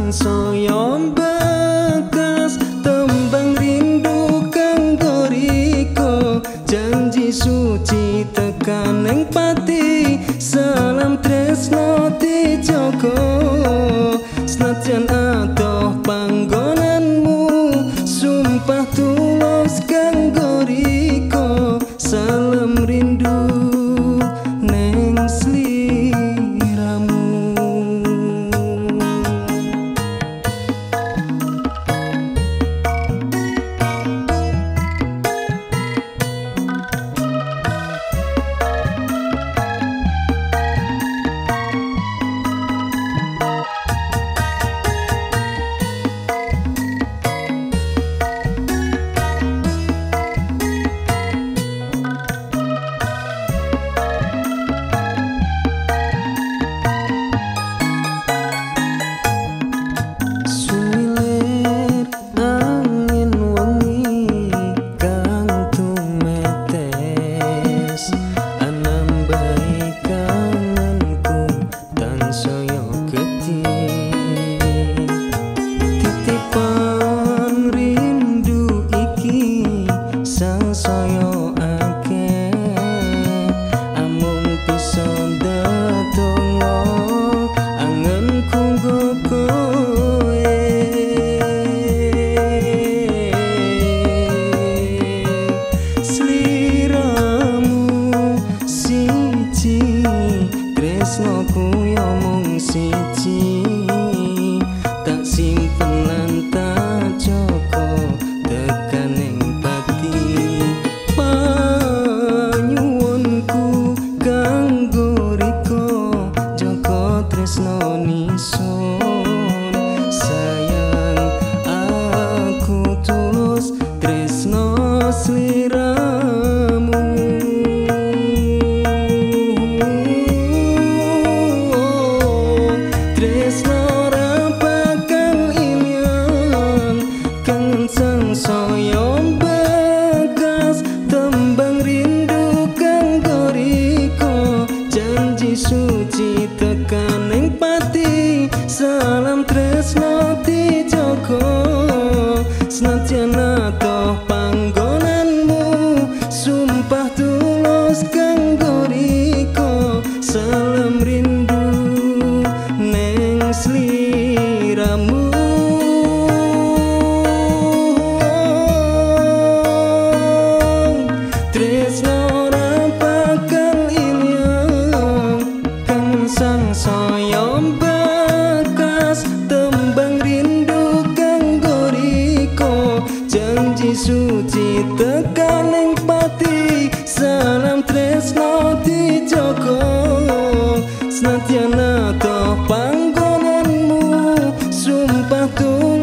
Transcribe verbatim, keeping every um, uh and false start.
sangsaya bekas tembang rindu kanggo riko janji suci tekan ning pati salam tresno dijogo senajan adoh panggonanmu sumpah tulus kanggo riko salam rindu neng sliramu. Sangsaya akeh amung bisa ndedonga angenku nggo kowe sliramu siji tresnoku yo mung siji tak simpen lan tak joko tekan ning tresno nison sayang aku tulus tresno sliramu tresno ora bakal ilang kangen sangsaya bekas tembang rindu kanggo riko janji suci tekan ning pati salam tresno dijogo senajan adoh panggonanmu sumpah tulus kanggo riko salam rindu neng sliramu. Tresno ora bakal ilang kangen sangsaya bekas tembang rindu kanggo riko janji suci tekan ning pati salam tresno dijogo senajan adoh panggonanmu sumpah tulus